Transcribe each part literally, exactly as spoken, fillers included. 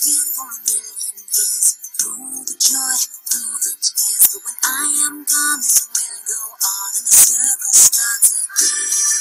here for a million years, through the joy, through the tears. But when I am gone, this will go on, and the circle starts again.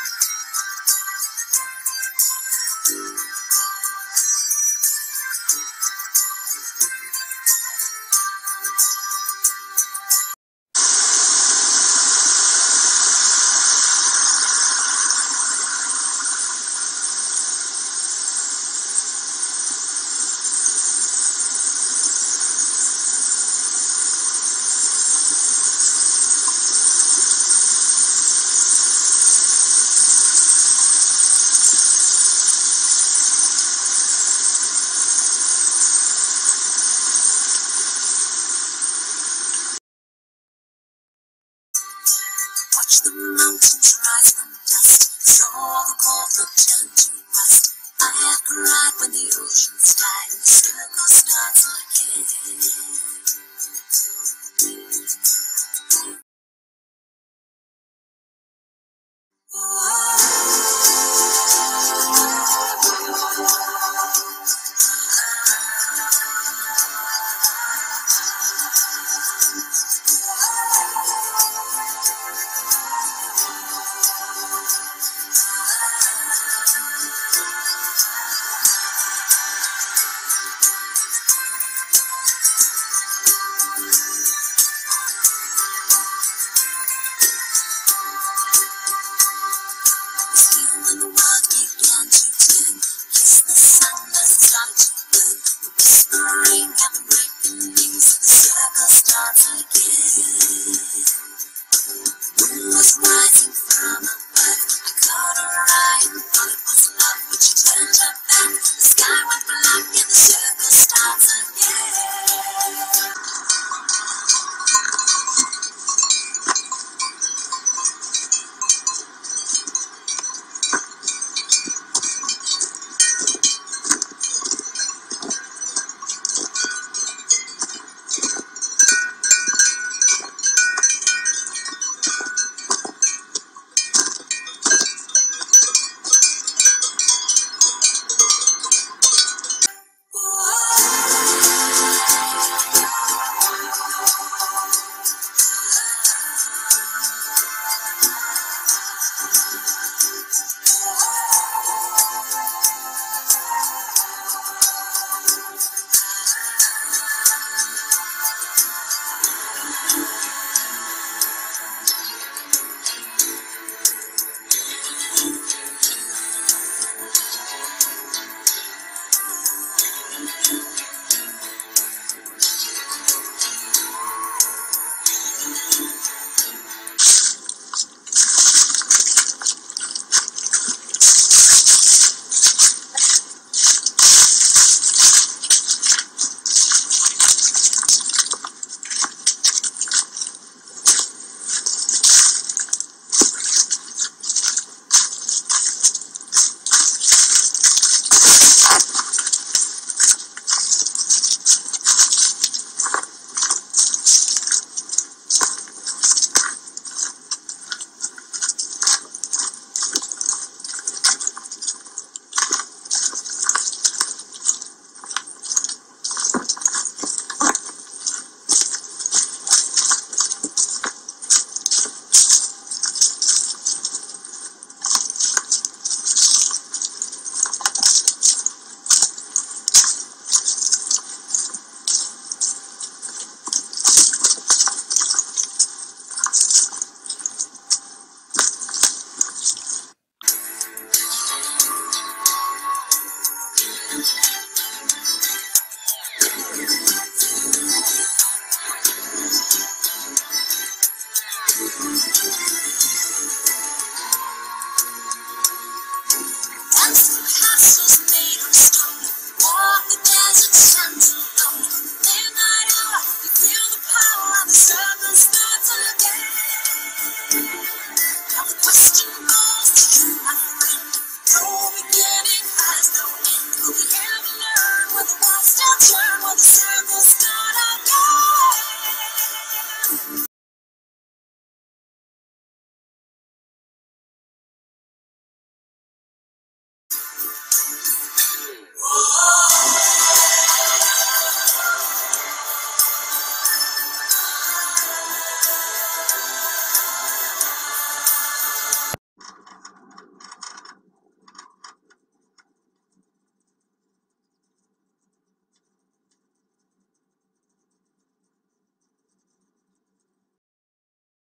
Watch the mountains rise from dust, so all the cold will turn to rust. I have cried when the oceans died, and the circle starts again. When the world began to turn, kiss the sun as it started to burn. The whispering and the reckoning, so the circle starts again. The moon was rising from above. I caught her eye and thought it was love, but she turned her back. The sky went black and the circle starts again. Thank you.